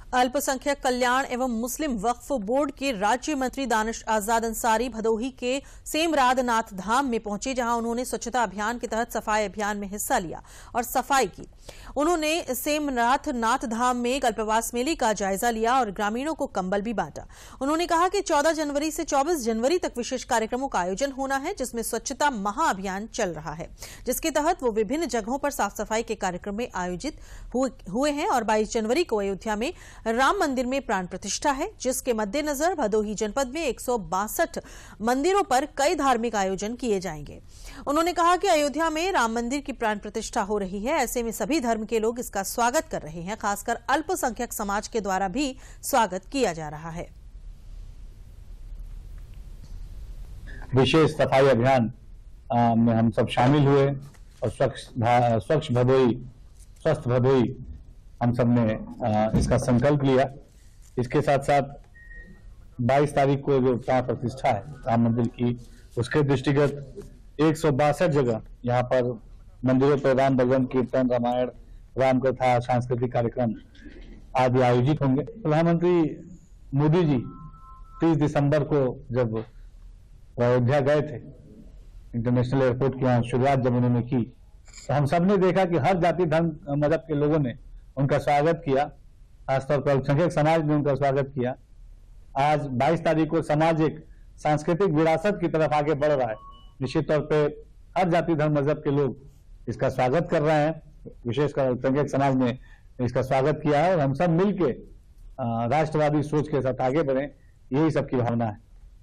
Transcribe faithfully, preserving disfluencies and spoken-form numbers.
अल्पसंख्यक कल्याण एवं मुस्लिम वक्फ बोर्ड के राज्य मंत्री दानिश आजाद अंसारी भदोही के सेमराद नाथ धाम में पहुंचे, जहां उन्होंने स्वच्छता अभियान के तहत सफाई अभियान में हिस्सा लिया और सफाई की। उन्होंने सेमराद नाथ धाम में कल्पवास मेले का जायजा लिया और ग्रामीणों को कंबल भी बांटा। उन्होंने कहा कि चौदह जनवरी से चौबीस जनवरी तक विशेष कार्यक्रमों का आयोजन होना है, जिसमें स्वच्छता महाअभियान चल रहा है, जिसके तहत वो विभिन्न जगहों पर साफ सफाई के कार्यक्रम में आयोजित हुए हैं। और बाईस जनवरी को अयोध्या में राम मंदिर में प्राण प्रतिष्ठा है, जिसके मद्देनजर भदोही जनपद में एक सौ बासठ मंदिरों पर कई धार्मिक आयोजन किए जाएंगे। उन्होंने कहा कि अयोध्या में राम मंदिर की प्राण प्रतिष्ठा हो रही है, ऐसे में सभी धर्म के लोग इसका स्वागत कर रहे हैं। खासकर अल्पसंख्यक समाज के द्वारा भी स्वागत किया जा रहा है। विशेष सफाई अभियान में हम सब शामिल हुए और स्वच्छ स्वच्छ भदोही स्वस्थ भदोही हम सब ने इसका संकल्प लिया। इसके साथ साथ बाईस तारीख को जो प्राण प्रतिष्ठा है राम मंदिर की, उसके दृष्टिगत एक सौ बासठ जगह यहाँ पर मंदिरों पर राम भजन, कीर्तन, रामायण, राम कथा, सांस्कृतिक कार्यक्रम आदि आयोजित होंगे। प्रधानमंत्री मोदी जी तीस दिसंबर को जब अयोध्या गए थे, इंटरनेशनल एयरपोर्ट की यहाँ शुरुआत जब उन्होंने की, तो हम सब ने देखा कि हर जाति धर्म मजहब के लोगों ने उनका स्वागत किया। खासतौर पर अल्पसंख्यक समाज ने उनका स्वागत किया। आज बाईस तारीख को समाज एक सांस्कृतिक विरासत की तरफ आगे बढ़ रहा है। निश्चित तौर पे हर जाति धर्म मजहब के लोग इसका स्वागत कर रहे हैं। विशेषकर अल्पसंख्यक समाज ने इसका स्वागत किया है और हम सब मिलके राष्ट्रवादी सोच के साथ आगे बढ़े, यही सबकी भावना है।